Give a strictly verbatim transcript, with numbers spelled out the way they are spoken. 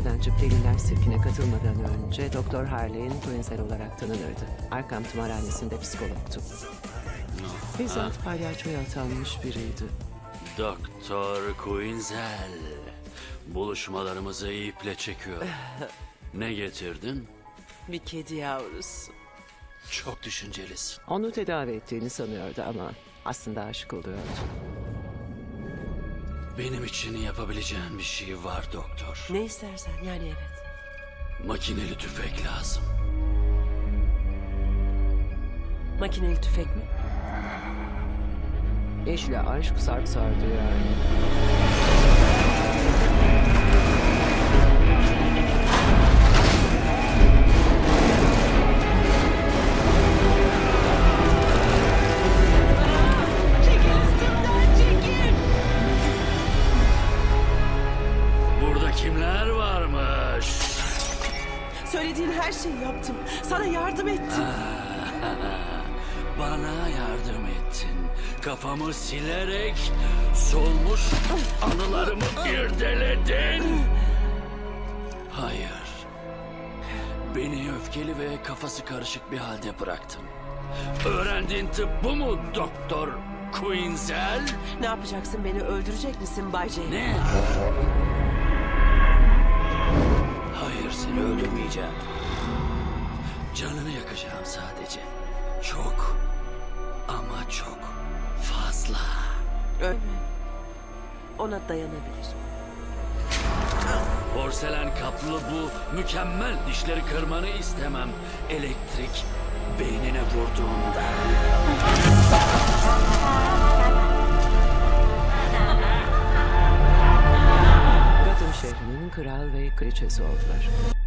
eden çiftliğinden sirkine katılmadan önce Doktor Harley'in Quinzel olarak tanınırdı. Arkham tımarhanesinde psikologtu. Bizzat palyaçoya atanmış biriydi. Doktor Quinzel. Buluşmalarımızı iple çekiyor. Ne getirdin? Bir kedi yavrusu. Çok düşüncelisin. Onu tedavi ettiğini sanıyordu ama aslında aşık oluyordu. Benim için yapabileceğin bir şey var doktor. Ne istersen yani evet. Makineli tüfek lazım. Makineli tüfek mi? Eşle aşk sarp sardı yani. Çekil üstümden çekil. Burada kimler varmış? Söylediğin her şeyi yaptım. Sana yardım ettim. Bana yardım ettin. Kafamı silerek solmuş anılarımı irdeledin. Hayır. Beni öfkeli ve kafası karışık bir halde bıraktın. Öğrendiğin tıp bu mu Doktor Quinzel? Ne yapacaksın, beni öldürecek misin Bay J? Ne? Hayır, seni öldürmeyeceğim. Canını yakacağım sadece. Çok ama çok fazla. Ölme. Ona dayanabilir. Porselen kaplı bu mükemmel dişleri kırmanı istemem. Elektrik beynine vurduğunda. Gotham şehrinin kral ve kraliçesi oldular.